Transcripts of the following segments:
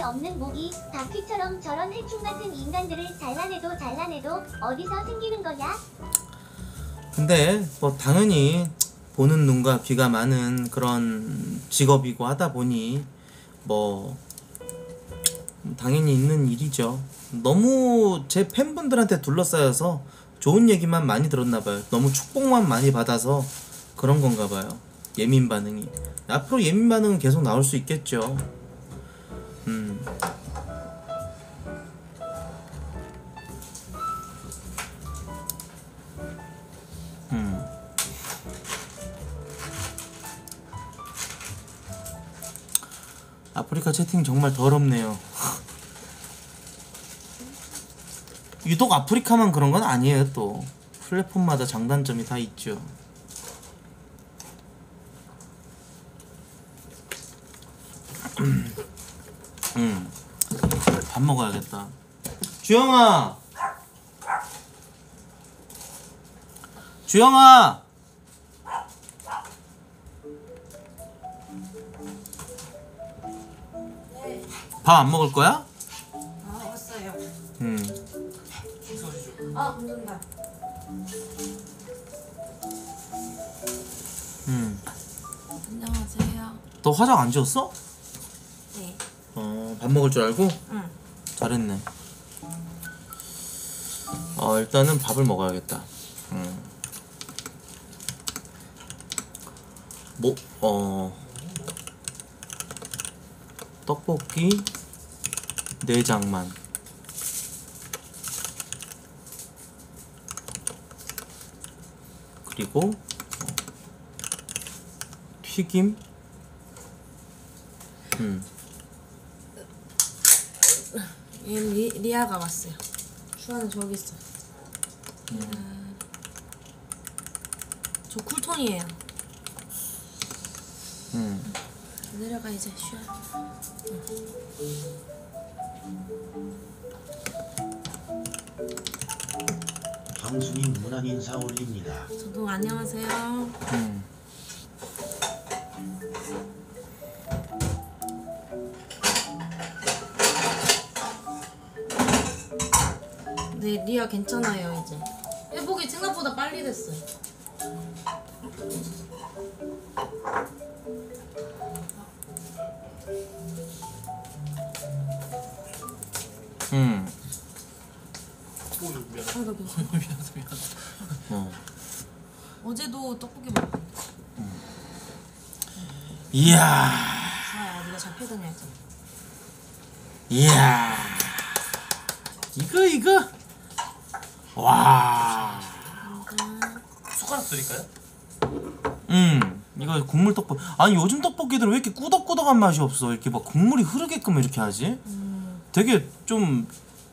없는 모기, 다큐처럼 저런 해충 같은 인간들을 잘라내도 어디서 생기는 거냐? 근데 뭐 당연히 보는 눈과 귀가 많은 그런 직업이고 하다 보니 뭐 당연히 있는 일이죠. 너무 제 팬분들한테 둘러싸여서 좋은 얘기만 많이 들었나봐요. 너무 축복만 많이 받아서 그런 건가봐요. 예민 반응이. 앞으로 예민 반응은 계속 나올 수 있겠죠. 아프리카 채팅 정말 더럽네요. 유독 아프리카만 그런 건 아니에요. 또 플랫폼마다 장단점이 다 있죠. 밥 먹어야겠다. 주영아, 주영아. 밥 안 먹을 거야? 아, 왔어요. 아, 감사합니다. 안녕하세요. 너 화장 안 지웠어? 네. 밥 먹을 줄 알고? 응. 잘했네. 일단은 밥을 먹어야겠다. 떡볶이 4장만. 그리고 튀김. 얘 리아가 왔어요. 주아는 저기 있어. 저 쿨톤이에요. 내려가 이제 쉬어. 경수님 문안 인사 올립니다. 저도 안녕하세요. 네, 리아 괜찮아요 이제. 회복이 생각보다 빨리 됐어요. 아이고 미안. 어제도 떡볶이 먹었는데. 이야, 주아야, 네가 잡혀 다녀야지. 이야, 이거 와. 숟가락 드릴까요? 이거 국물 떡볶이. 아니 요즘 떡볶이들은 왜 이렇게 꾸덕꾸덕한 맛이 없어? 이렇게 막 국물이 흐르게끔 이렇게 하지? 되게 좀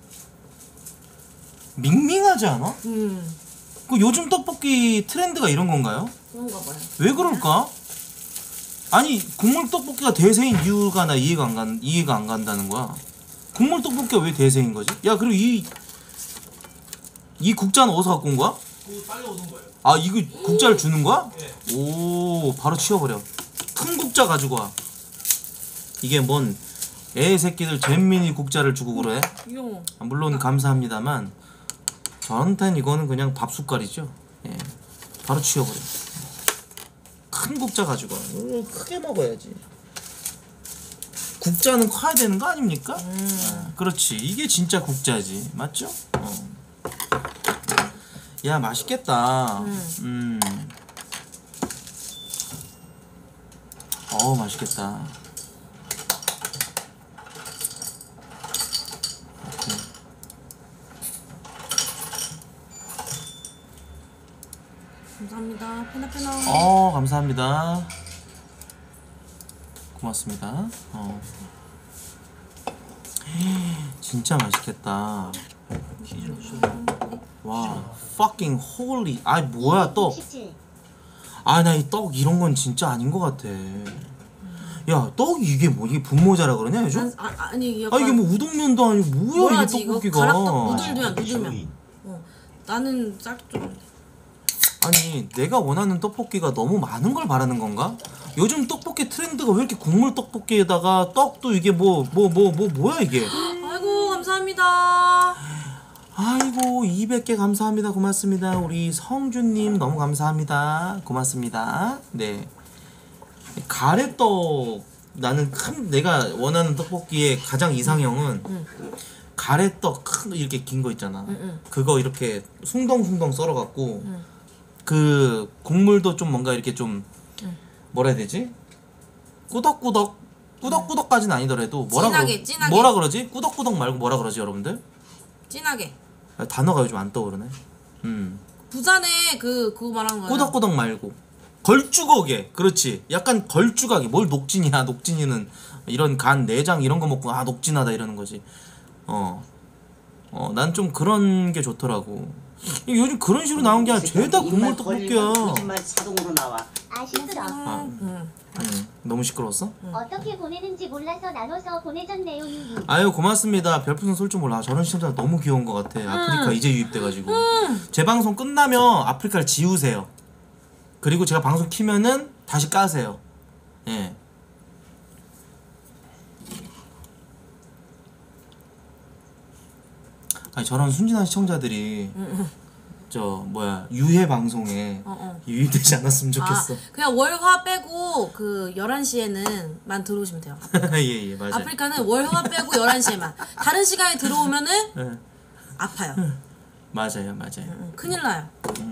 밍밍하지 않아? 그 요즘 떡볶이 트렌드가 이런 건가요? 그런가 봐요. 왜 그럴까? 아니 국물 떡볶이가 대세인 이유가 나 이해가 안 간다는 거야. 국물 떡볶이가 왜 대세인 거지? 야, 그리고 이 국자는 어디서 갖고 온 거야? 그거 빨리 오는 거예요. 아, 이거 국자를 주는 거야? 네. 오, 바로 치워버려. 큰 국자 가지고 와. 이게 뭔 애새끼들 잼민이 국자를 주고 그래? 귀여워. 물론 감사합니다만 저한텐 이거는 그냥 밥 숟갈이죠. 예, 바로 치워버려. 큰 국자 가지고 와. 크게 먹어야지. 국자는 커야 되는 거 아닙니까? 그렇지. 이게 진짜 국자지. 맞죠? 야, 맛있겠다. 맛있겠다. 감사합니다. 페나페나. 감사합니다. 고맙습니다. 진짜 맛있겠다. 와, fucking holy. 아, 뭐야 떡. 아, 나 이 떡 이런 건 진짜 아닌 것 같아. 야, 떡 이게 뭐 이게 분모자라 그러냐 요즘? 아니 아, 이게 뭐 우동면도 아니고 뭐야 이게 떡볶이가. 가락떡 누들면. 나는 쌀 좀. 아니 내가 원하는 떡볶이가 너무 많은 걸 바라는 건가? 요즘 떡볶이 트렌드가 왜 이렇게 국물 떡볶이에다가 떡도 이게 뭐야 이게? 아이고 감사합니다. 아이고 200개 감사합니다. 고맙습니다. 우리 성준님 너무 감사합니다. 고맙습니다. 네. 가래떡 나는 큰 내가 원하는 떡볶이의 가장 이상형은 가래떡 큰 이렇게 긴 거 있잖아. 그거 이렇게 숭덩숭덩 썰어갖고 그 국물도 좀 뭔가 이렇게 좀 뭐라 해야 되지? 꾸덕꾸덕까지는 아니더라도 진하게. 뭐라 그러지? 꾸덕꾸덕 말고 뭐라 그러지 여러분들? 진하게. 아, 단어가 요즘 안 떠오르네. 부산에 그거 말하는 거야. 꾸덕꾸덕 말고 걸쭉하게. 그렇지. 약간 걸쭉하게. 뭘 녹진이야. 녹진이는 이런 간 내장 이런 거 먹고 아 녹진하다 이러는 거지. 난 좀 그런 게 좋더라고. 요즘 그런 식으로 나온 게 아니라 죄다 국물 떡볶이야. 거짓말 자동으로 나와. 아 시끄러. 너무 시끄러웠어? 어떻게 보내는지 몰라서 나눠서 보내줬네요. 유유. 아유 고맙습니다. 별풍선 쏠 줄 몰라. 저런 시청자 너무 귀여운 것 같아. 아프리카 이제 유입돼가지고 제 방송 끝나면 아프리카를 지우세요. 그리고 제가 방송 키면은 다시 까세요. 예. 아니 저런 순진한 시청자들이 저 뭐야 유해 방송에 유입되지 않았으면 좋겠어. 그냥 월화 빼고 그 11시에는만 들어오시면 돼요. 예 맞아요. 아프리카는 월화 빼고 11시에만. 다른 시간에 들어오면은 예. 아파요. 맞아요. 큰일 나요.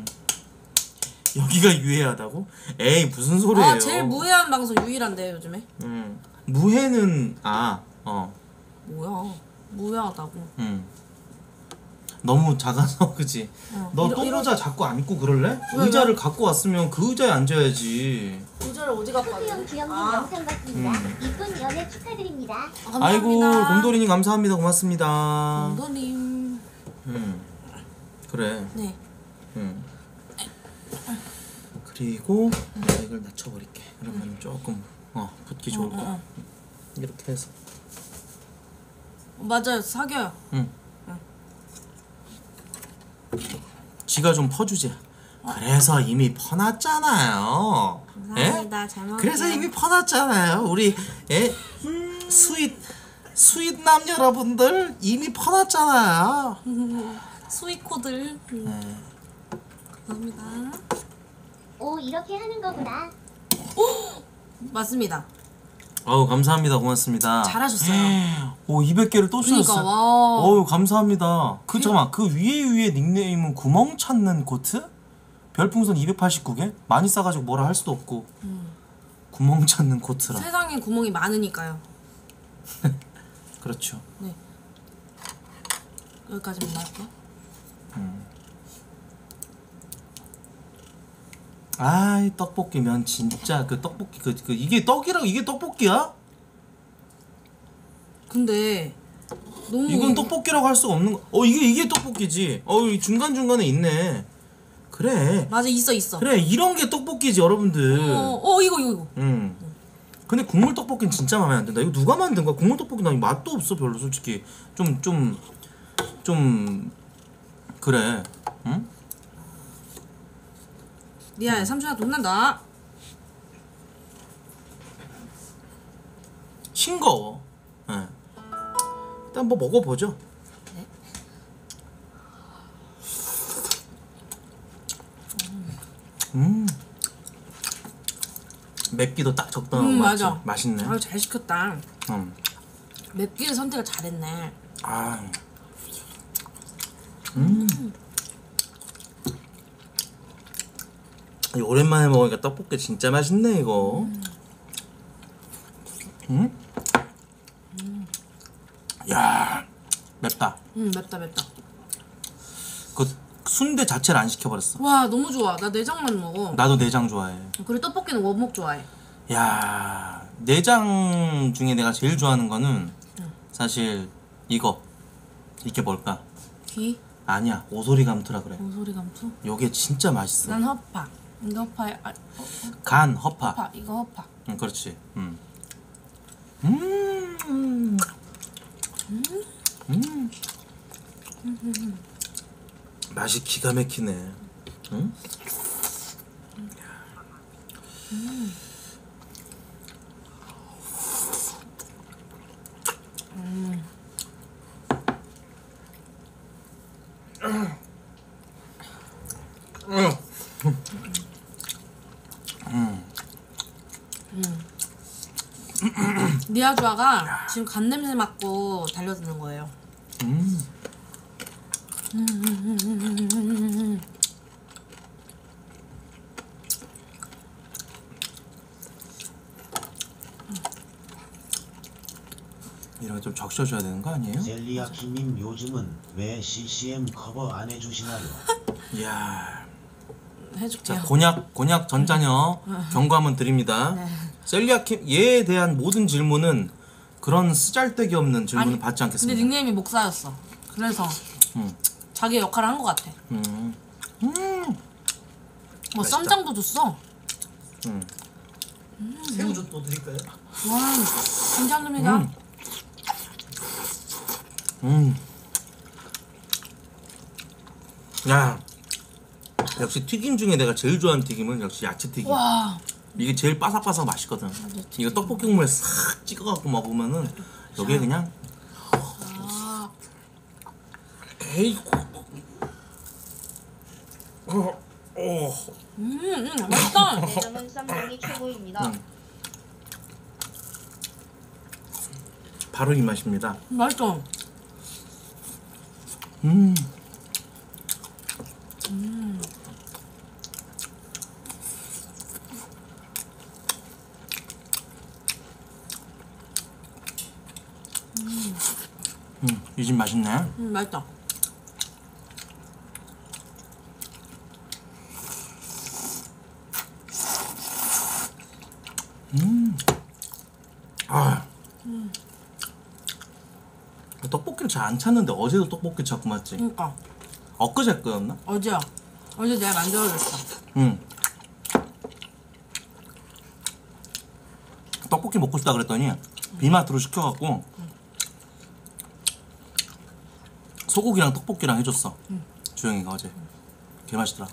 여기가 유해하다고? 에이 무슨 소리예요? 제일 무해한 방송 유일한데 요즘에. 무해는 뭐야? 무해하다고. 너무 작아서 그지? 너 똥모자 자꾸 안고 그럴래? 의자를 갖고 왔으면 그 의자에 앉아야지. 의자를 어디 갖고 소수영 왔지? 주영님 영상 봤습니다. 이쁜 연애 축하드립니다. 아이고 감사합니다. 곰돌이님 감사합니다. 고맙습니다. 곰돌님. 그래. 네. 그리고 내가 이걸 낮춰버릴게. 그러면 조금 붙기 좋을 거야. 이렇게 해서. 맞아요. 사겨요. 지가 좀 퍼주지. 그래서 이미 퍼놨잖아요. 감사합니다. 잘 먹을게요. 그래서 이미 퍼놨잖아요. 우리 스윗남 여러분들 이미 퍼놨잖아요. 스윗코들. 감사합니다. 오 이렇게 하는 거구나. 맞습니다. 어우 감사합니다. 고맙습니다. 잘하셨어요. 오 200개를 또 그러니까 주셨어요. 와. 어우 감사합니다. 잠깐만 그 위에 닉네임은 구멍 찾는 고트? 별풍선 289개? 많이 싸가지고 뭐라 할 수도 없고 구멍 찾는 고트라. 세상에 구멍이 많으니까요. 그렇죠. 네. 여기까지만 할게요. 아이 떡볶이면 진짜 그 떡볶이 이게 떡이라고 이게 떡볶이야? 근데 너무 이건 떡볶이라고 할 수가 없는 거. 이게 떡볶이지. 이 중간 중간에 있네. 그래. 맞아 있어. 그래 이런 게 떡볶이지 여러분들. 이거. 근데 국물 떡볶이는 진짜 마음에 안 든다. 이거 누가 만든 거야? 국물 떡볶이 나 맛도 없어 별로 솔직히. 좀 그래. 응? 미안해 삼촌아 혼난다. 싱거워. 예. 일단 뭐 먹어보죠. 네. 맵기도 딱 적당하고 맞지? 맞아. 맛있네. 아유 잘 시켰다. 음. 맵기를 선택을 잘했네. 아. 이거 오랜만에 먹으니까 떡볶이 진짜 맛있네 이거. 야 맵다. 맵다. 그 순대 자체를 안 시켜버렸어. 와 너무 좋아. 나 내장만 먹어. 나도 내장 좋아해. 그리고 떡볶이는 원목 좋아해. 야 내장 중에 내가 제일 좋아하는 거는 사실 이게 뭘까? 귀? 아니야 오소리 감투라 그래. 오소리 감투? 요게 진짜 맛있어. 난 허파. 이거 허파에 간 허파. 허파. 이거 허파. 응 그렇지. 맛이 기가 막히네. 응? 리아주아가 지금 간 냄새 맡고 달려드는 거예요. 이런 거 좀 적셔줘야 되는 거 아니에요? 젤리아키님 요즘은 왜 CCM 커버 안 해주시나요? 이야. 해줄게요. 자, 곤약 전자녀 경고 한번 드립니다. 네. 셀리아킴 얘에 대한 모든 질문은 그런 쓰잘데기 없는 질문은 받지 근데 않겠습니다. 닉네임이 목사였어. 그래서 음. 자기 역할을 한 것 같아. 음. 뭐 맛있다. 쌈장도 줬어. 새우젓 또 드릴까요? 와, 감사합니다. 야, 역시 튀김 중에 내가 제일 좋아하는 튀김은 역시 야채 튀김. 와, 이게 제일 바삭바삭 맛있거든. 이거 떡볶이 국물에 싹 찍어갖고 먹으면은 여기에 그냥 에이. 맛있다. 내장은 쌈장이 최고입니다. 바로 이 맛입니다. 맛있어. 이 집 맛있네. 맛있다. 아. 떡볶이를 잘 안 찾는데 어제도 떡볶이 찾고 맞지? 그러니까 엊그제 거였나? 어제 내가 만들어줬어. 응. 떡볶이 먹고 싶다 그랬더니 비마트로 시켜갖고 소고기랑 떡볶이랑 해줬어. 주영이가 어제. 개 맛있더라.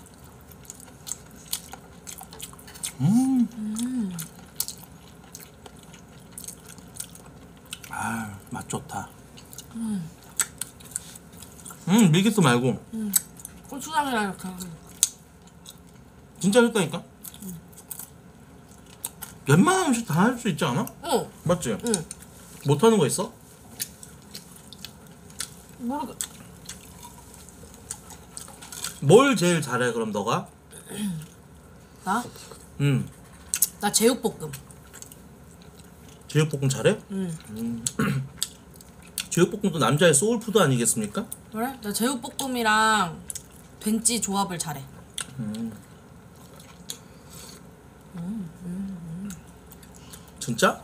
아, 맛 좋다. 밀키트 말고 고추장이랑 이렇게. 진짜 좋다니까. 웬만한 음식 다 할 수 있지 않아? 응, 맞지? 응. 못하는 거 있어? 모르겠. 뭘 제일 잘해 그럼 너가? 나? 응. 나 제육볶음. 제육볶음 잘해? 응. 제육볶음도 남자의 소울푸드 아니겠습니까? 그래? 나 제육볶음이랑 된찌 조합을 잘해. 진짜?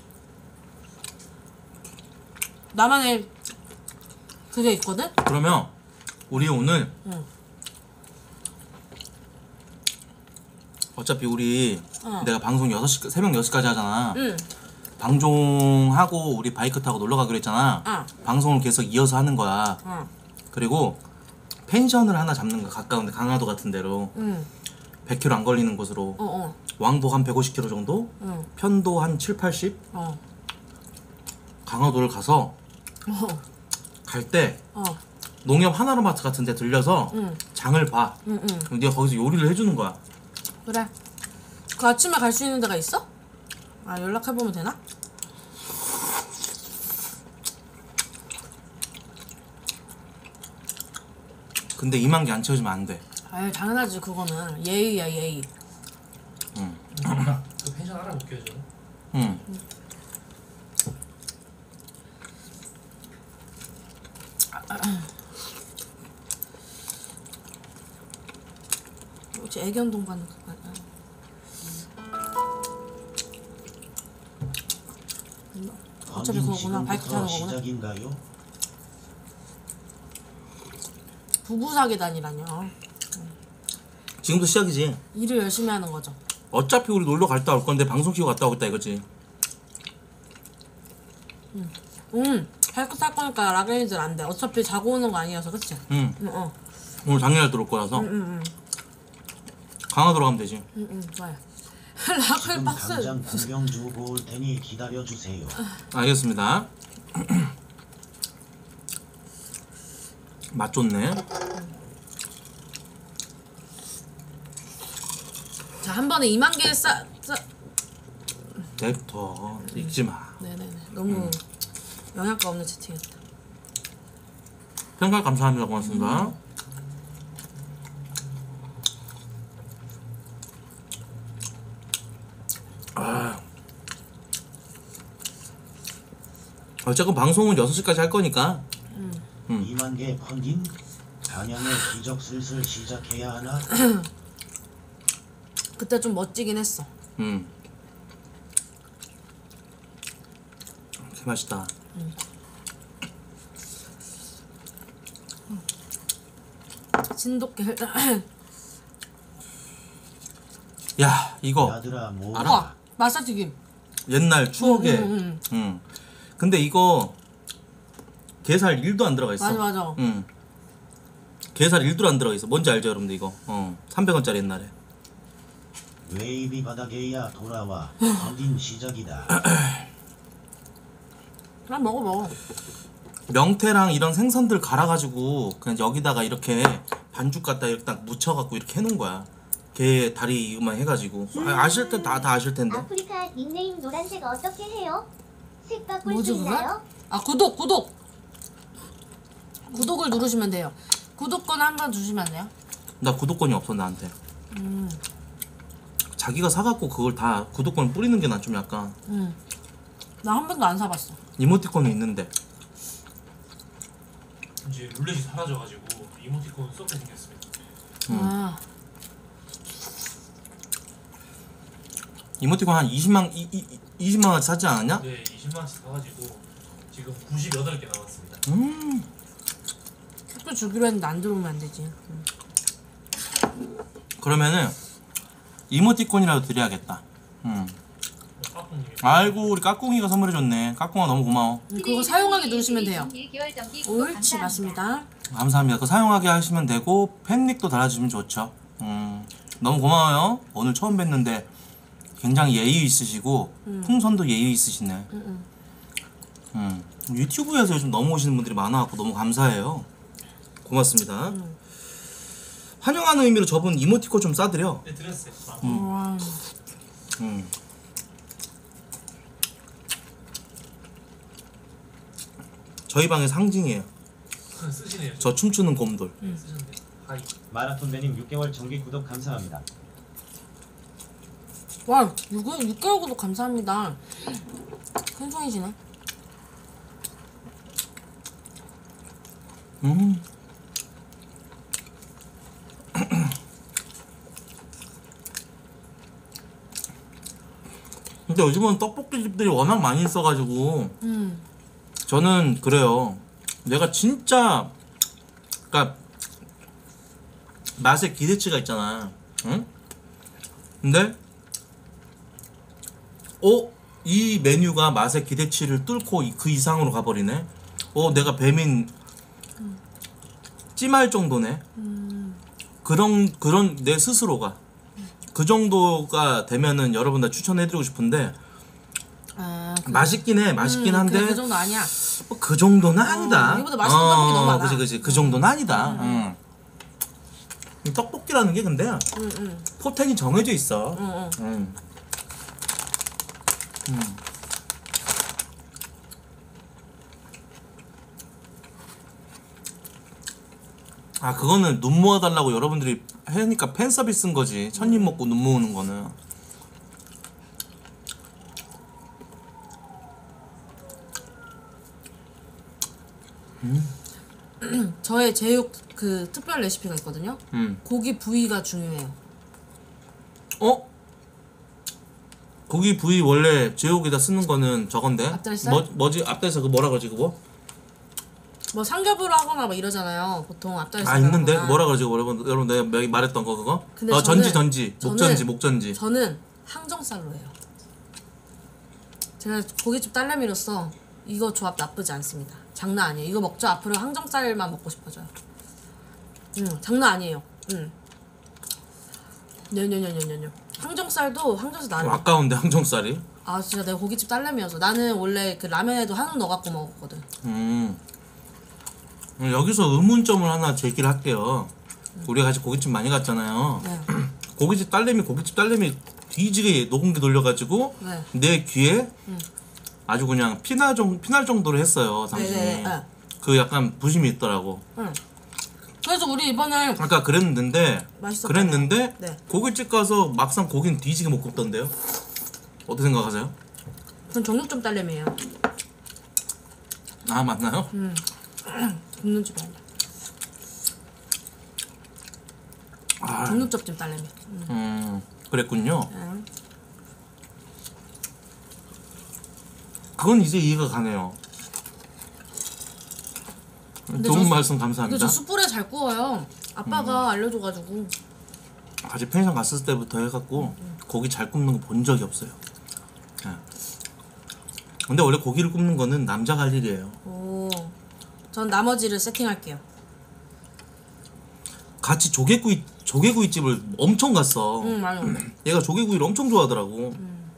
나만의 그게 있거든? 그러면 우리 오늘 응. 어차피 우리 어. 내가 방송 6시, 새벽 6시까지 하잖아. 응. 방송하고 우리 바이크 타고 놀러 가기로 했잖아. 응. 방송을 계속 이어서 하는 거야. 응. 그리고 펜션을 하나 잡는 거야. 가까운데 강화도 같은 데로 응. 100km 안 걸리는 곳으로. 어. 왕복 한 150km 정도? 응. 편도 한 7, 80? 어. 강화도를 가서 어. 갈 때 어. 농협 하나로마트 같은 데 들려서 응. 장을 봐. 응. 응. 그럼 네가 거기서 요리를 해주는 거야. 그래. 그 아침에 갈 수 있는 데가 있어? 아, 연락해보면 되나? 근데 2만 개 안 채워지면 안 돼. 아유, 당연하지. 그거는 예의야, 예의. 제가 그 펜션 알아볼게요 저는. 응. 혹시 애견동 받는 거 어차피 언니 그거구나. 바이크 타는 지금부터 거구나. 시작인가요? 부부 사기단이라뇨. 지금도 시작이지. 일을 열심히 하는 거죠. 어차피 우리 놀러 갔다 올 건데 방송 키고 갔다 오겠다 이거지. 바이크 탈 거니까 락레이즈는 안 돼. 어차피 자고 오는 거 아니어서, 그치? 응. 응. 오늘 당일날 들어올 거라서 응. 강화도로 가면 되지. 좋아요. 라클 지금 박스. 당장 공병 주고 올 테니 기다려주세요. 알겠습니다. 맛 좋네. 자, 한 번에 2만 개 내부터 읽지 마. 네네네. 너무 영양가 없는 채팅이었다. 평가 감사합니다. 고맙습니다. 어쨌건 방송은 6시까지 할 거니까 2만 개 펀딩? 단양의 기적 슬슬 시작해야 하나? 그때 좀 멋지긴 했어. 개 맛있다. 진돗개. 야 이거 야들아 뭐 우와, 마사튀김. 옛날 추억의 응. 근데 이거 게살 1도 안 들어가 있어. 맞아 맞아. 게살 1도 안 들어가 있어. 뭔지 알죠 여러분들 이거? 300원짜리 옛날에. 웨이비 바닥에야 돌아와. 펀딩 시작이다. 그럼 먹어. 명태랑 이런 생선들 갈아가지고 그냥 여기다가 이렇게 반죽 갖다 이렇게 딱 묻혀갖고 이렇게 해놓은 거야. 게 다리 이거만 해가지고 아실 때 다 아실 텐데. 아프리카 닉네임 노란색 어떻게 해요? 색 바꿀 뭐지 수 그게? 있나요? 아 구독을 누르시면 돼요. 구독권 한번 주시면 안 돼요? 나 구독권이 없어 나한테. 자기가 사갖고 그걸 다 구독권 뿌리는 게 난 좀 약간. 나 한 번도 안 사봤어. 이모티콘은 있는데. 이제 룰렛이 사라져가지고 이모티콘 썩게 생겼습니다. 아, 이모티콘 한 20만 원 사지 않았냐? 네, 20만원씩 사가지고 지금 98개 남았습니다. 택배 주기로 했는데 안 들어오면 안 되지. 그러면은 이모티콘이라도 드려야겠다. 까꿍님이 아이고 우리 까꿍이가 선물해줬네. 까꿍아 너무 고마워. 그거 사용하기 누르시면 돼요. 1개월 정기 옳지, 맞습니다. 감사합니다. 그거 사용하게 하시면 되고 팬닉도 달아주면 좋죠. 너무 고마워요. 오늘 처음 뵀는데 굉장히 예의 있으시고 풍선도 예의 있으시네. 유튜브에서 요즘 넘어오시는 분들이 많아갖고 너무 감사해요. 고맙습니다. 환영하는 의미로 저분 이모티콘 좀 싸드려. 네, 드렸어요. 와, 저희 방의 상징이에요. 쓰시네요. 저 춤추는 곰돌. 쓰셨네. 하이. 마라톤배님 6개월 정기 구독 감사합니다. 와 6개월 구독 감사합니다. 큰손이시네. 근데 요즘은 떡볶이 집들이 워낙 많이 있어가지고 저는 그래요. 내가 진짜 그러니까 맛의 기대치가 있잖아. 응? 근데 이 메뉴가 맛의 기대치를 뚫고 그 이상으로 가버리네. 내가 배민 찜할 정도네. 그런 내 스스로가 그 정도가 되면은 여러분들 추천해드리고 싶은데 맛있긴 해. 맛있긴 한데 그 정도 아니야. 그 정도는 아니다. 이거보다 맛있는 떡볶이 너무 많아. 그지. 그 정도는 아니다. 이 떡볶이라는 게 근데 포텐이 정해져 있어. 아 그거는 눈 모아달라고 여러분들이 하니까 팬 서비스인 거지. 천입 먹고 눈 모으는 거는. 저의 제육 그 특별 레시피가 있거든요. 고기 부위가 중요해요. 고기 부위 원래 제육에다 쓰는 거는 저건데. 앞다리살? 뭐지? 앞다리살 그 뭐라 그러지 그거? 뭐 삼겹으로 하거나 막 이러잖아요. 보통 앞다리살. 아 있는데 하거나. 뭐라 그러지 여러분 내가 말했던 거 그거? 근데 전지 저는- 목전지. 저는 항정살로 해요. 제가 고깃집 딸내미로서 이거 조합 나쁘지 않습니다. 장난 아니에요. 이거 먹죠. 앞으로 항정살만 먹고 싶어져요. 장난 아니에요. 뇨뇨뇨뇨뇨뇨. 항정살도 항정살 나는. 아까운데 항정살이. 아 진짜 내가 고깃집 딸내미여서 나는 원래 그 라면에도 한우 넣어갖고 먹었거든. 여기서 의문점을 하나 제기를 할게요. 우리가 같이 고깃집 많이 갔잖아요. 네. 고깃집 딸내미 뒤지게 녹음기 돌려가지고 네. 내 귀에 아주 그냥 피날 정도로 했어요. 당신이. 네. 그 약간 부심이 있더라고. 응. 그래서 우리 이번에 아까 그랬는데 맛있었잖아요. 네. 고깃집 가서 막상 고기는 뒤지게 못 굽던데요. 어떻게 생각하세요? 전 정육점 딸내미예요. 아 맞나요? 굽는 집 아니야. 정육점집 딸내미. 그랬군요. 응. 그건 이제 이해가 가네요. 좋은 말씀 감사합니다. 근데 저 숯불에 잘 구워요. 아빠가 알려줘가지고. 같이 펜션 갔을 때부터 해갖고 고기 잘 굽는 거 본 적이 없어요. 예. 근데 원래 고기를 굽는 거는 남자가 할 일이에요. 오. 전 나머지를 세팅할게요. 같이 조개구이집을 엄청 갔어. 맞아. 얘가 조개구이를 엄청 좋아하더라고.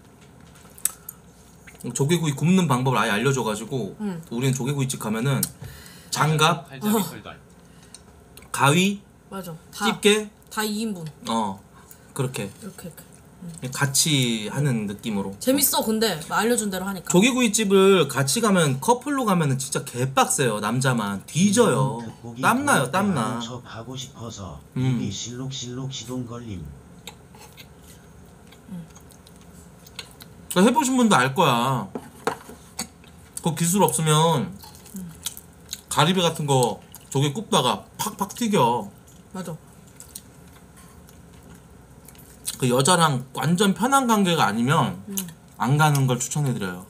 조개구이 굽는 방법을 아예 알려줘가지고 우리는 조개구이집 가면은 장갑, 발자기 털달. 가위, 맞아. 집게, 다 2인분. 그렇게 이렇게. 같이 하는 느낌으로. 재밌어 근데 알려준 대로 하니까. 조개구이집을 같이 가면 커플로 가면은 진짜 개빡세요. 남자만 뒤져요. 땀나요, 땀나. 저 가고 싶어서 음. 입이 실룩실룩 시동 걸림. 그러니까 해보신 분도 알 거야. 그 기술 없으면 가리비 같은 거 조개 굽다가 팍팍 튀겨. 맞아. 그 여자랑 완전 편한 관계가 아니면 안 가는 걸 추천해드려요.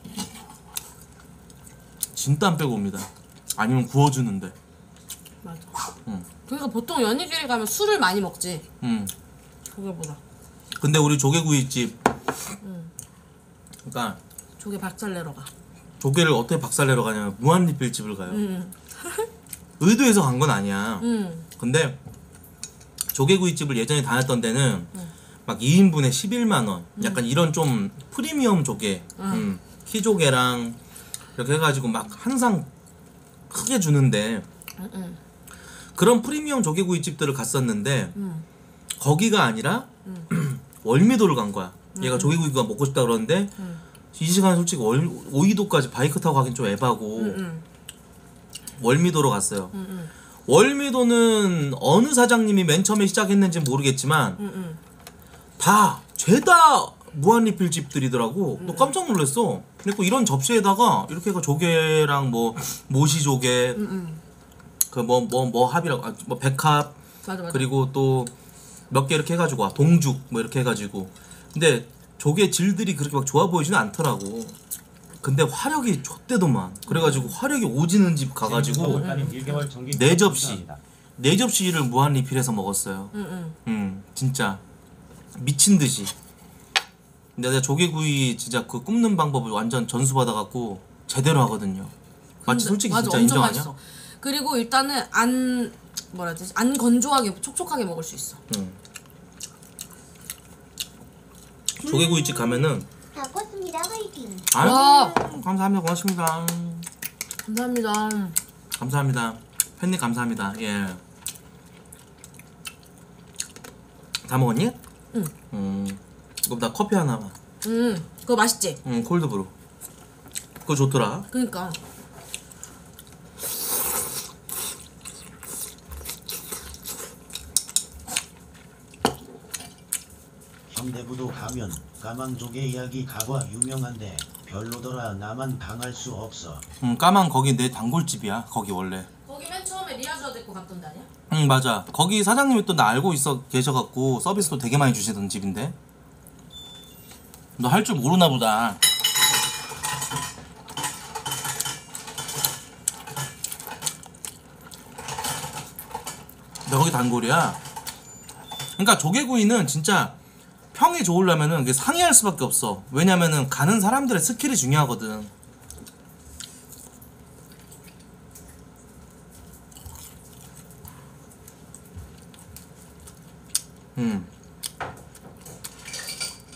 진짜 안 빼고 옵니다. 아니면 구워주는데. 맞아. 응. 그러니까 보통 연예계에 가면 술을 많이 먹지. 음. 조개보다. 근데 우리 조개구이집, 그러니까 조개 박살내러 가. 조개를 어떻게 박살내러 가냐면 무한리필집을 가요. 의도해서 간 건 아니야. 근데 조개구이집을 예전에 다녔던 데는 막 2인분에 11만 원, 약간 이런 좀 프리미엄 조개, 키조개랑 이렇게 해가지고 막 항상 크게 주는데 그런 프리미엄 조개구이집들을 갔었는데 거기가 아니라 월미도를 간 거야. 얘가 조개구이가 먹고 싶다 그러는데 이 시간에 솔직히 오이도까지 바이크 타고 가긴 좀 에바고 월미도로 갔어요. 월미도는 어느 사장님이 맨 처음에 시작했는지 모르겠지만 다 죄다 무한리필 집들이더라고. 너 깜짝 놀랐어. 그리고 이런 접시에다가 이렇게 해서 조개랑 뭐 모시조개 그 뭐 합이라고 뭐 백합 맞아. 그리고 또 몇 개 이렇게 해가지고 와 동죽 뭐 이렇게 해가지고. 근데 조개 질들이 그렇게 막 좋아 보이지는 않더라고. 근데 화력이 좆대더만. 그래가지고 화력이 오지는 집 가가지고 따님 1개월 정기 네 구독 접시. 감사합니다. 4접시를 무한 리필해서 먹었어요. 진짜 미친 듯이. 근데 내가 조개구이 진짜 그 굽는 방법을 완전 전수 받아갖고 제대로 하거든요. 마치 솔직히 맞아, 진짜 엄청 인정하냐? 맛있어. 그리고 일단은 안 뭐라 해야 되지? 안 건조하게 촉촉하게 먹을 수 있어. 조개구이집 가면은 바꿨습니다. 화이팅. 아유 와. 감사합니다. 고맙습니다. 감사합니다. 감사합니다. 팬님 감사합니다. 예. 다 먹었니? 응. 그럼 나 커피 하나만. 그거 맛있지? 콜드브루. 그거 좋더라. 그니까. 현대부도 가면 까망조개 이야기 가봐 유명한데 별로더라. 나만 당할 수 없어. 까만 거기 내 단골집이야. 거기 원래. 거기 맨 처음에 리아주아 데리고 갔던 데 아니야? 응 맞아. 거기 사장님이 또 나 알고 있어 계셔갖고 서비스도 되게 많이 주시던 집인데. 너 할 줄 모르나 보다. 너 거기 단골이야. 그러니까 조개구이는 진짜 평이 좋으려면은 그게 상의할 수밖에 없어. 왜냐면은 가는 사람들의 스킬이 중요하거든.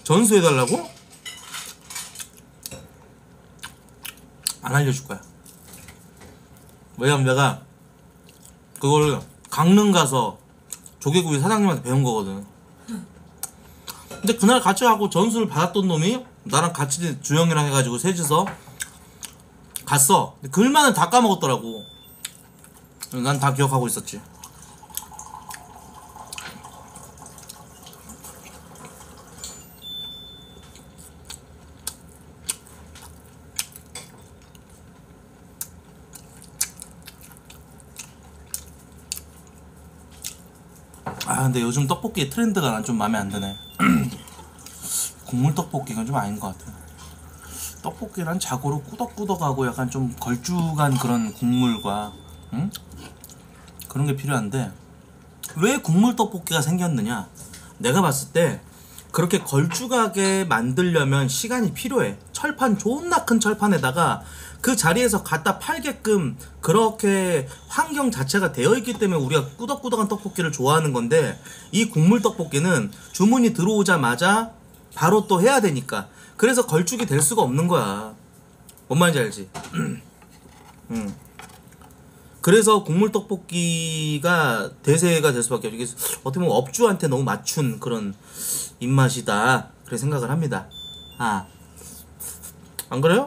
전수해달라고? 안 알려줄 거야. 왜냐면 내가 그걸 강릉 가서 조개구이 사장님한테 배운 거거든. 근데 그날 같이 하고 전수를 받았던 놈이 나랑 같이 주영이랑 해가지고 셋이서 갔어. 근데 글만은 다 까먹었더라고. 난 다 기억하고 있었지. 아 근데 요즘 떡볶이 트렌드가 난 좀 마음에 안 드네. 국물 떡볶이가 좀 아닌 것 같아. 떡볶이란 자고로 꾸덕꾸덕하고 약간 좀 걸쭉한 그런 국물과 응? 그런 게 필요한데 왜 국물 떡볶이가 생겼느냐? 내가 봤을 때 그렇게 걸쭉하게 만들려면 시간이 필요해. 철판 존나 큰 철판에다가 그 자리에서 갖다 팔게끔 그렇게 환경 자체가 되어 있기 때문에 우리가 꾸덕꾸덕한 떡볶이를 좋아하는 건데 이 국물 떡볶이는 주문이 들어오자마자 바로 또 해야 되니까 그래서 걸쭉이 될 수가 없는 거야. 뭔 말인지 알지? 그래서 국물 떡볶이가 대세가 될 수밖에 없어. 이게 어떻게 보면 업주한테 너무 맞춘 그런 입맛이다. 그렇게 생각을 합니다. 아, 안 그래요?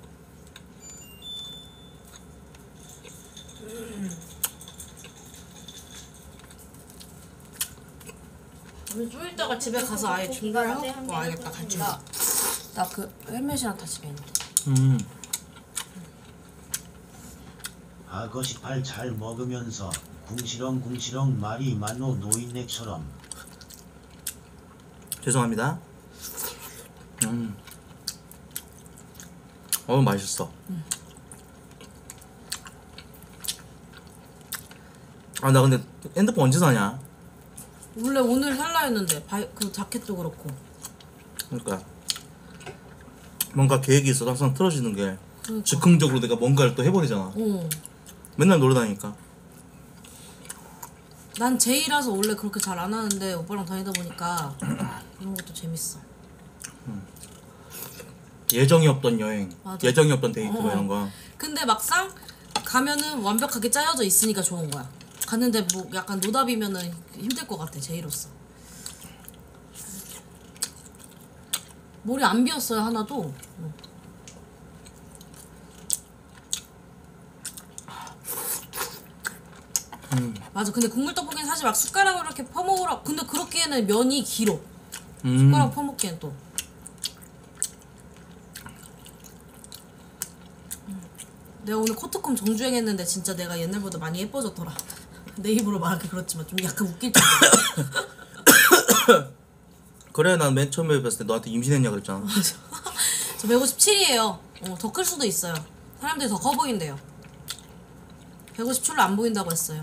좀 이따가 집에 가서 아예 준비를 하고 와야겠다. 같이. 나 그 헬멧이랑 다 집에 있는데. 아거시팔 잘 먹으면서 궁시렁궁시렁 말이 많노 노인네처럼. 죄송합니다. 맛있어. 아 나 근데 핸드폰 언제 사냐? 원래 오늘 살라 했는데 그 자켓도 그렇고. 그러니까 뭔가 계획이 있어서 항상 틀어지는 게 그러니까. 즉흥적으로 내가 뭔가를 또 해버리잖아. 맨날 놀러 다니니까. 난 제이라서 원래 그렇게 잘 안 하는데 오빠랑 다니다 보니까 이런 것도 재밌어. 예정이 없던 여행, 맞아. 예정이 없던 데이트 뭐 이런 거. 근데 막상 가면은 완벽하게 짜여져 있으니까 좋은 거야. 갔는데 뭐 약간 노답이면은 힘들 것 같아 제이로서. 머리 안 비었어요 하나도. 맞아. 근데 국물 떡볶이는 사실 막 숟가락으로 이렇게 퍼먹으라. 근데 그렇기에는 면이 길어. 숟가락 퍼먹기엔 또. 내가 오늘 코트콤 정주행했는데 진짜 내가 옛날보다 많이 예뻐졌더라. 내 입으로 말하기 그렇지만 좀 약간 웃길 정도. 그래 난 맨 처음에 뵀을 때 너한테 임신했냐 그랬잖아. 맞아. 저 157이에요. 더 클 수도 있어요. 사람들이 더 커 보인대요. 157로 안 보인다고 했어요.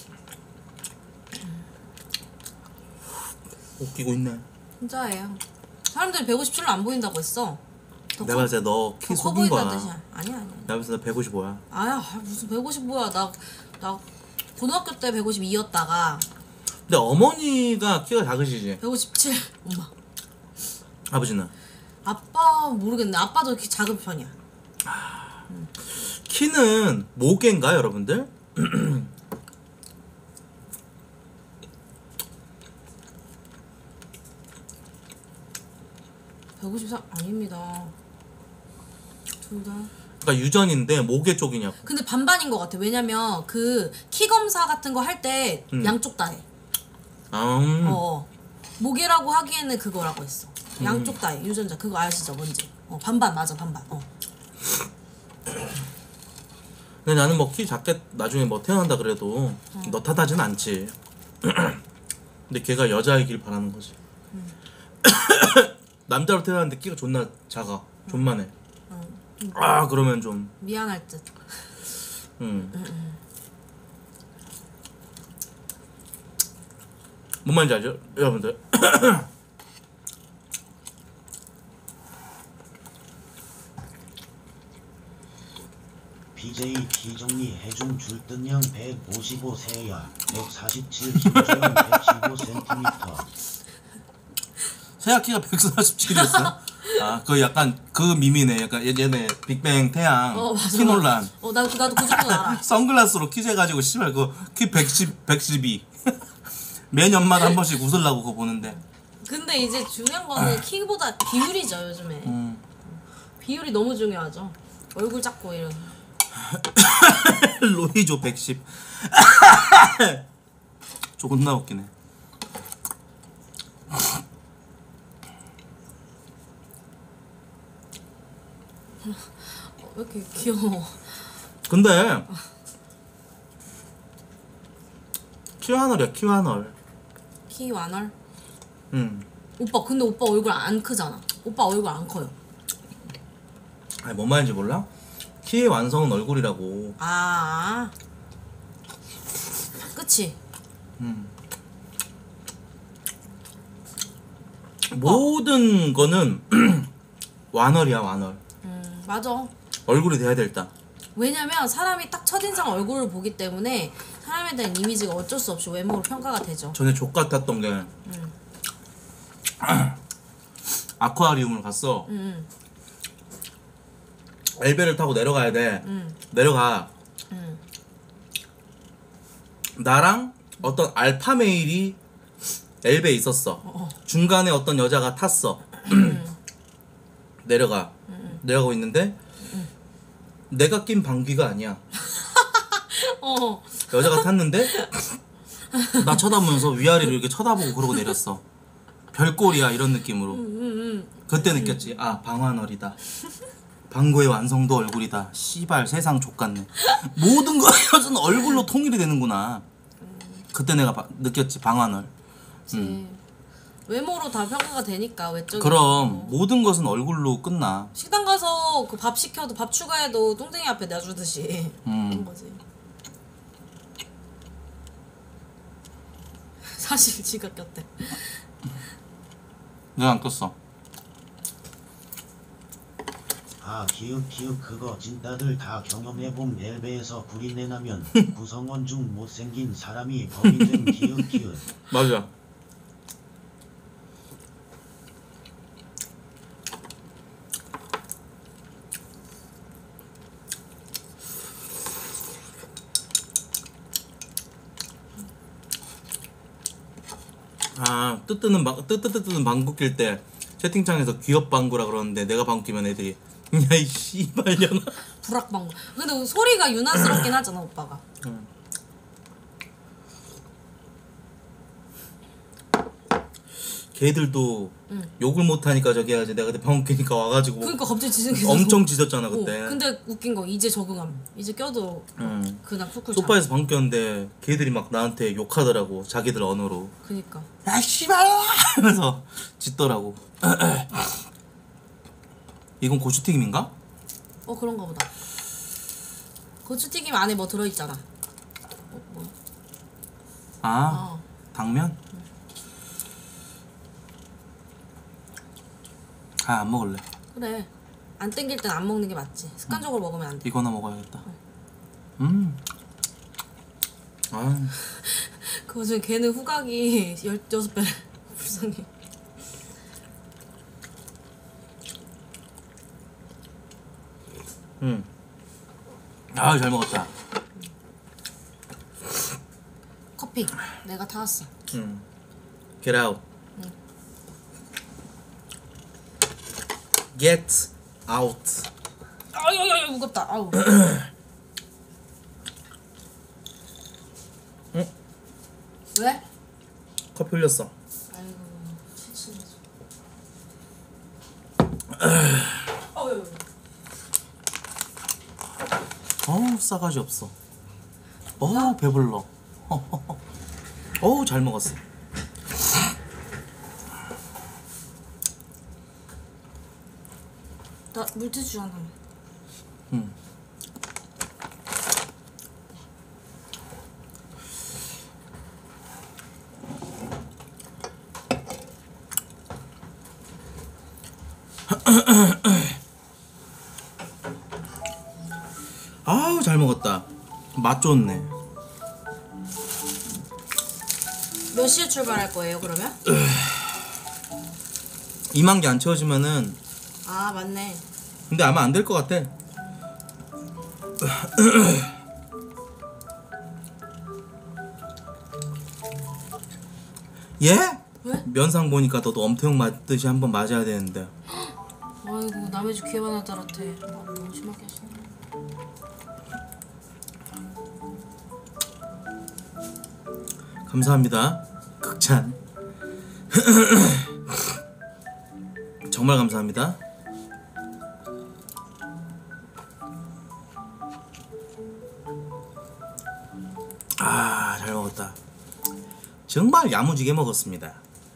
웃기고 있네. 진짜예요. 사람들이 157로 안 보인다고 했어. 내가 봤을 때 너 키 커 속인 보인다는 거야. 뜻이야. 아니야. 내가 봤을 때 155야. 아야 무슨 155야. 나 고등학교 때 152였다가 근데 어머니가 키가 작으시지? 157. 엄마. 아버지는? 아빠 모르겠네. 아빠도 키 작은 편이야. 키는 모개인가 여러분들? 154 아닙니다. 둘 다. 그러니까 유전인데 모개 쪽이냐고. 근데 반반인 것 같아. 왜냐면 그 키 검사 같은 거 할 때 양쪽 다 해. 모계라고 하기에는 그거라고 했어. 양쪽 다 해. 유전자 그거 아시죠 뭔지. 반반 맞아 반반. 근데 나는 뭐 키 작게 나중에 뭐 태어난다 그래도 너 탓하진 않지. 근데 걔가 여자이길 바라는 거지. 남자로 태어났는데 키가 존나 작아. 존만해. 아 그러면 좀 미안할 듯. 뭔 말인지 알죠? 여러분들? BJ 피정리 해준 줄뜬형 155세야 147 김조영 115cm. 세아 키가 147이었어요? 아, 그 약간 그 밈이네. 약간 예전에 빅뱅 태양 맞아. 키 논란. 나도 그 정도 알아. 선글라스로 키 재가지고 씨발 그 키 112 매년마다 한 번씩 웃으려고 그거 보는데. 근데 이제 중요한 거는 키보다 비율이죠 요즘에. 비율이 너무 중요하죠. 얼굴 작고 이런. 로이조 110 존나 웃기네. 왜 이렇게 귀여워. 근데 키와널이야 키와널. 키 완월? 응. 근데 오빠 얼굴 안 크잖아. 오빠 얼굴 안 커요. 아니 뭔 말인지 몰라? 키의 완성은 얼굴이라고. 그치? 모든 거는 완얼이야 완얼. 맞아. 얼굴이 돼야 돼 일단. 왜냐면 사람이 딱 첫인상 얼굴을 보기 때문에 사람에 대한 이미지가 어쩔 수 없이 외모로 평가가 되죠. 전에 족 같았던 게 아쿠아리움을 갔어. 엘베를 타고 내려가야 돼. 내려가. 나랑 어떤 알파 메일이 엘베에 있었어. 중간에 어떤 여자가 탔어. 내려가고 있는데 내가 낀 방귀가 아니야. 여자가 탔는데 나 쳐다보면서 위아래로 이렇게 쳐다보고 그러고 내렸어. 별꼴이야 이런 느낌으로. 그때 느꼈지. 아 방완얼이다. 방구의 완성도 얼굴이다. 씨발 세상 족같네. 모든 거에서는 얼굴로 통일이 되는구나. 그때 내가 느꼈지 방완얼. 외모로 다 평가가 되니까 외적인. 그럼 모든 것은 얼굴로 끝나. 식당 가서 그 밥 시켜도 밥 추가해도 뚱땡이 앞에 내주듯이 그런 거지. 사실 지가 꼈대. 내가 안 꼈어. 아 기윽 그거 진다들 다 경험해본 엘베에서 구리내 나면 구성원 중 못생긴 사람이 범인된 기윽. 맞아. 아 뜨뜨뜨는 방구 낄 때 채팅창에서 귀엽 방구라 그러는데 내가 방구 끼면 애들이 야이 씨발년아. 불악방구. 근데 소리가 유난스럽긴 하잖아 오빠가. 걔들도 욕을 못하니까 저기 해야지. 내가 그때 방구 끼니까 와가지고 그러니까 갑자기 지저귀 엄청 짖었잖아 그때. 근데 웃긴 거 이제 적응함. 이제 껴도 그냥 쿨쿨 자. 소파에서 방구 꼈는데 걔들이 막 나한테 욕하더라고. 자기들 언어로. 그니까. 야 씨발 하면서 짖더라고. 이건 고추튀김인가? 그런가 보다. 고추튀김 안에 뭐 들어있잖아. 뭐. 아 당면? 아 안 먹을래. 그래. 안 땡길 땐 안 먹는 게 맞지. 습관적으로 먹으면 안 돼. 이거나 먹어야겠다. 아 그거 중에 걔는 후각이 16배 불쌍해. 아 잘 먹었다. 커피 내가 타왔어. Get out. Get out. 아유 무겁다. 아우. 왜? 커피 흘렸어. 아이고 치친해서. 어휴. 어우 싸가지 없어. 어우 배불러. 어우 잘 먹었어. 나 물티슈 하나. 아우 잘 먹었다. 맛 좋네. 몇 시에 출발할 거예요 그러면? 2만 개 안 채워지면은 아 맞네. 근데 아마 안 될 것 같아. 예? 왜? 면상 보니까 너도 엄태웅 맞듯이 한번 맞아야 되는데. 아이고 남의 집 기회만 할 따랐대. 너무 심하게 하시네. 감사합니다. 극찬. 정말 감사합니다. 아, 잘 먹었다. 정말 야무지게 먹었습니다.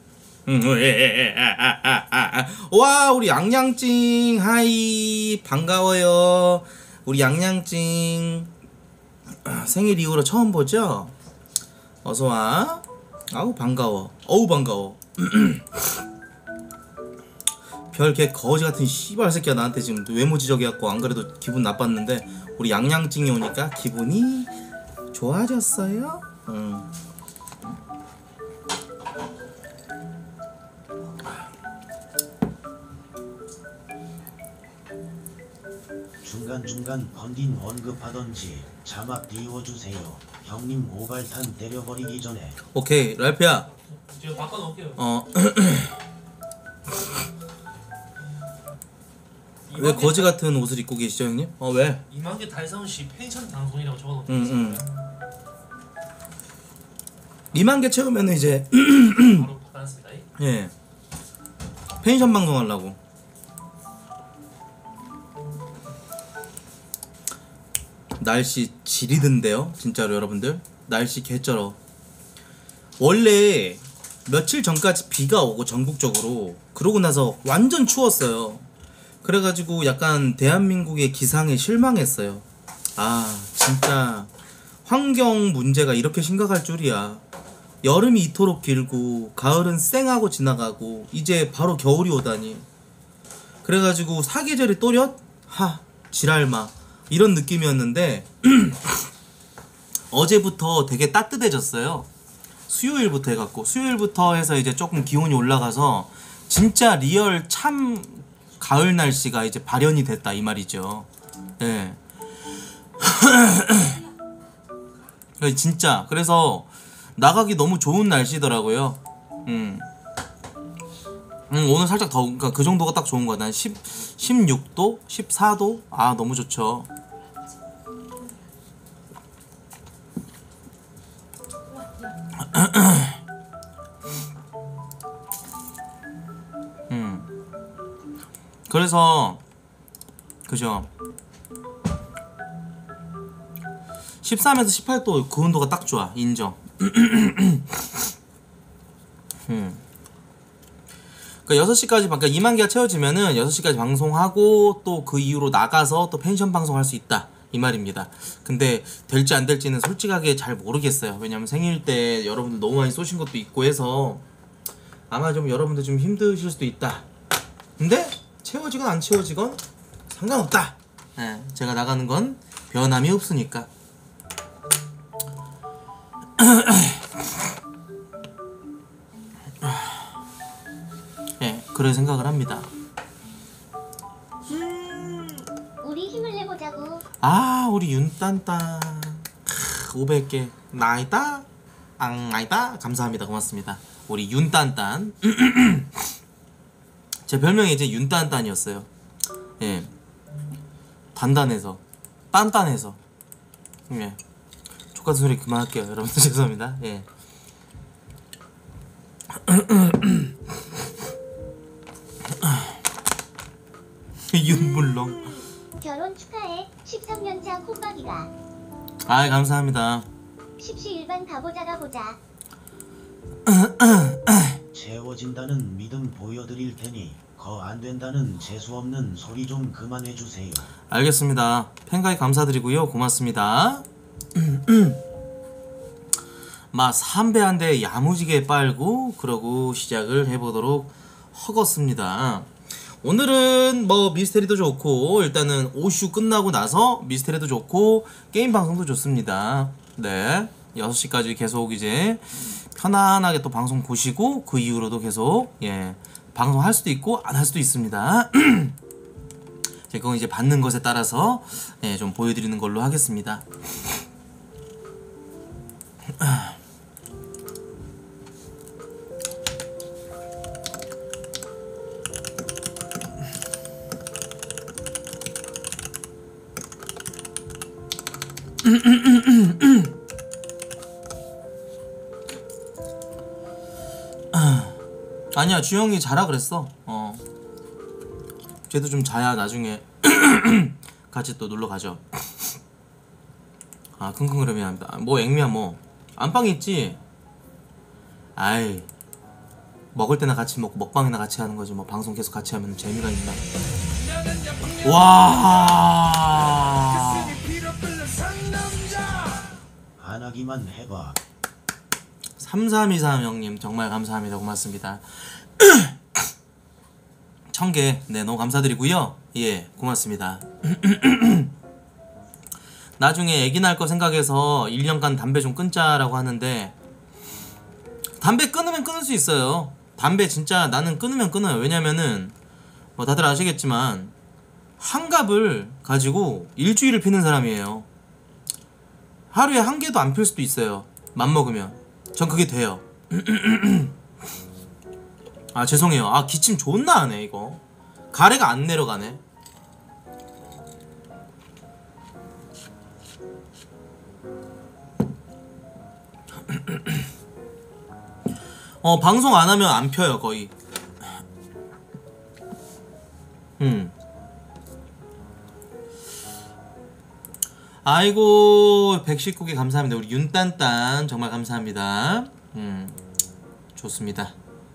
와, 우리 양양찡 하이 반가워요. 우리 양양찡 생일 이후로 처음 보죠? 어서 와. 아우 반가워. 어우 반가워. 별개 거지 같은 씨발 새끼야 나한테 지금 외모 지적해갖고 안 그래도 기분 나빴는데 우리 양양찡이 오니까 기분이 좋아졌어요. 중간중간 펀딩 언급하던지 자막 띄워주세요. 형님 오발탄 때려버리기 전에. 오케이 랄프야. 제가 바꿔놓을게요. 왜 거지 같은 옷을 입고 계시죠 형님? 왜? 2만 개 달성은 씨 펜션 방송이라고 적어놓을게요. 2만 개 채우면 이제 바로 바꿔놨습니다. 예 펜션 방송 하려고. 날씨 지리던데요 진짜로 여러분들. 날씨 개쩔어. 원래 며칠 전까지 비가 오고 전국적으로 그러고 나서 완전 추웠어요. 그래가지고 약간 대한민국의 기상에 실망했어요. 아 진짜 환경 문제가 이렇게 심각할 줄이야. 여름이 이토록 길고 가을은 쌩하고 지나가고 이제 바로 겨울이 오다니. 그래가지고 사계절이 또렷? 하 지랄마 이런 느낌이었는데 어제부터 되게 따뜻해졌어요. 수요일부터 해갖고 수요일부터 해서 이제 조금 기온이 올라가서 진짜 리얼 참 가을 날씨가 이제 발현이 됐다 이 말이죠. 예. 진짜 그래서 나가기 너무 좋은 날씨더라고요. 오늘 살짝 그러니까 그 정도가 딱 좋은 거야. 난 16도? 14도? 아 너무 좋죠. 그래서 그죠 13에서 18도 그 온도가 딱 좋아. 인정. 그러니까 6시까지 그러니까 2만 개가 채워지면은 6시까지 방송하고 또 그 이후로 나가서 또 펜션 방송할 수 있다 이 말입니다. 근데 될지 안 될지는 솔직하게 잘 모르겠어요. 왜냐면 생일 때 여러분들 너무 많이 쏘신 것도 있고 해서 아마 좀 여러분들 좀 힘드실 수도 있다. 근데 채워지건 안 채워지건 상관없다. 예, 제가 나가는 건 변함이 없으니까. 예, 그럴 생각을 합니다. 우리 힘을 내보자고. 아, 우리 윤딴딴 500개 나이다 앙아이다 감사합니다. 고맙습니다. 우리 윤딴딴 제 별명이 이제 윤딴딴이었어요. 예, 단단해서 딴딴해서. 예, 족같은 소리 그만할게요 여러분들. 죄송합니다. 예. 윤물렁. 결혼 축하해. 13년차 콩박이가. 아 감사합니다. 십시일반 가보자. 채워진다는 믿음 보여드릴 테니 거 안 된다는 재수없는 소리 좀 그만해주세요. 알겠습니다. 팬가입 감사드리고요. 고맙습니다. 마 삼배 한 대 야무지게 빨고 그러고 시작을 해보도록 하겠습니다. 오늘은 뭐 미스테리도 좋고 일단은 오슈 끝나고 나서 미스테리도 좋고 게임 방송도 좋습니다. 네, 6시까지 계속 이제 편안하게 또 방송 보시고 그 이후로도 계속 예 방송할 수도 있고 안 할 수도 있습니다. 그건 이제 받는 것에 따라서 예, 좀 보여드리는 걸로 하겠습니다. 아니야, 주영이 자라 그랬어. 쟤도 좀 자야 나중에 같이 또 놀러 가죠. 아, 킁킁거리면 합니다. 뭐 앵미야 뭐 안방 있지. 아이, 먹을 때나 같이 먹고 먹방이나 같이 하는 거지. 뭐 방송 계속 같이 하면 재미가 있나. 와. 안 하기만 해봐. 3323 형님 정말 감사합니다. 고맙습니다. 1000개 네 너무 감사드리고요. 예, 고맙습니다. 나중에 애기 낳을 거 생각해서 1년간 담배 좀 끊자라고 하는데, 담배 끊으면 끊을 수 있어요. 담배 진짜 나는 끊으면 끊어요. 왜냐면은 뭐 다들 아시겠지만 한갑을 가지고 일주일을 피는 사람이에요. 하루에 한 개도 안 필 수도 있어요. 맘먹으면. 전 그게 돼요. 아, 죄송해요. 아, 기침 존나 하네 이거. 가래가 안 내려가네. 방송 안 하면 안 펴요 거의. 아이고 119개 감사합니다. 우리 윤딴딴 정말 감사합니다. 좋습니다.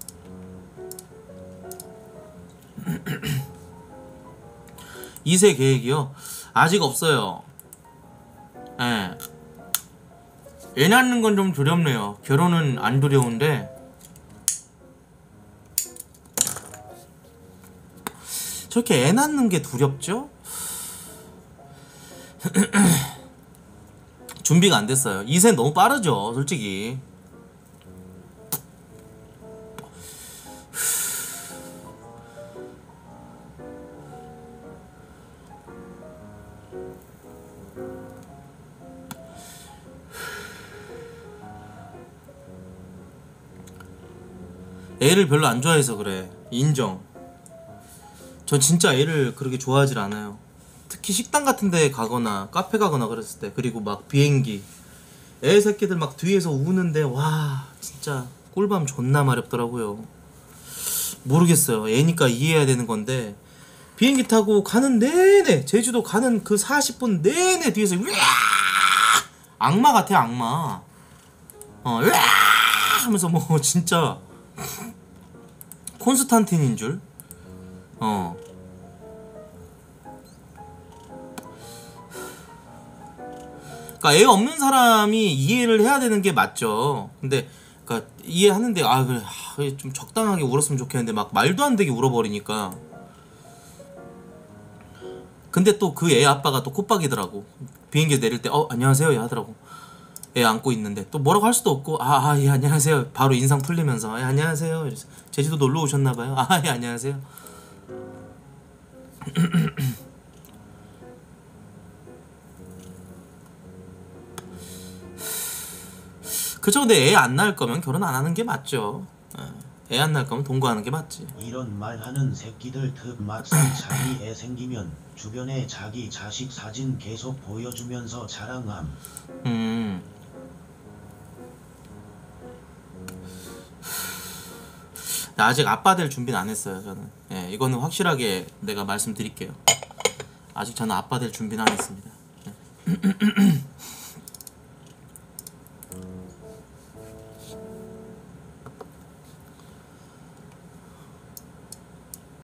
이세 계획이요? 아직 없어요. 예. 애 낳는 건 좀 두렵네요. 결혼은 안 두려운데 저렇게 애 낳는 게 두렵죠? 준비가 안 됐어요. 이세 너무 빠르죠, 솔직히. 애를 별로 안 좋아해서 그래. 인정. 전 진짜 애를 그렇게 좋아하질 않아요. 특히 식당 같은 데 가거나 카페 가거나 그랬을 때, 그리고 막 비행기 애 새끼들 막 뒤에서 우는데 와 진짜 꿀밤 존나 마렵더라고요. 모르겠어요. 애니까 이해해야 되는 건데, 비행기 타고 가는 내내, 제주도 가는 그 40분 내내 뒤에서 으아! 악마 같아 악마. 으아! 하면서 뭐 진짜 콘스탄틴인 줄. 그러니까 애 없는 사람이 이해를 해야 되는 게 맞죠. 근데 그러니까 이해하는데 그래 좀 적당하게 울었으면 좋겠는데 막 말도 안 되게 울어버리니까. 근데 또 그 애 아빠가 또 콧박이더라고. 비행기 내릴 때 안녕하세요 하더라고. 애 안고 있는데 또 뭐라고 할 수도 없고 예 안녕하세요 바로 인상 풀리면서 예 안녕하세요 이래서 제주도 놀러 오셨나봐요. 예 안녕하세요. 그쵸. 근데 애 안 낳을 거면 결혼 안 하는 게 맞죠. 애 안 낳을 거면 동거하는 게 맞지. 이런 말 하는 새끼들 특 막상 자기 애 생기면 주변에 자기 자식 사진 계속 보여주면서 자랑함. 아직 아빠 될 준비는 안 했어요 저는. 예, 이거는 확실하게 내가 말씀드릴게요. 아직 저는 아빠 될 준비는 안 했습니다. 예.